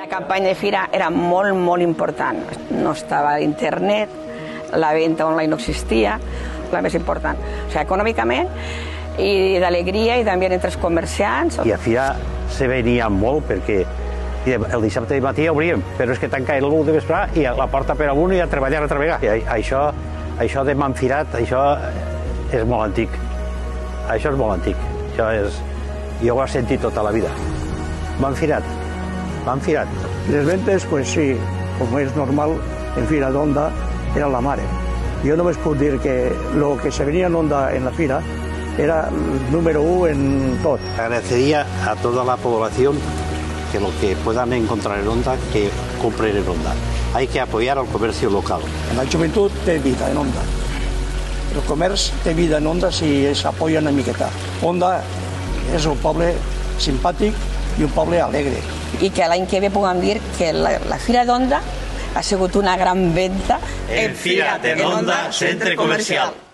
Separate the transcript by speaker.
Speaker 1: La campanya de fira era molt important. No estava internet, la venda online no existia, la més important. O sigui, econòmicament i d'alegria i també entre els comerciants.
Speaker 2: I a fira se venia molt perquè el dissabte de matí obríem, però és que tanca l'1 de vespre i a la porta per amunt i a treballar altra vegada. I això de Manfirat, això és molt antic. Això és molt antic. Jo ho he sentit tota la vida. Manfirat.
Speaker 3: Les ventes, pues sí, com és normal, en Fira d'Onda era la mare. Jo només puc dir que lo que se venia en Onda en la fira era el número 1 en tot.
Speaker 2: Agradecería a toda la población que lo que puedan encontrar en Onda, que compren en Onda. Hay que apoyar al comercio local.
Speaker 3: La joventut té vida en Onda. El comerç té vida en Onda si s'apoya una miqueta. Onda és un poble simpàtic i un poble alegre.
Speaker 1: I que l'any que ve puguem dir que la Fira d'Onda ha sigut una gran venda
Speaker 4: en Fira d'Onda, centre comercial.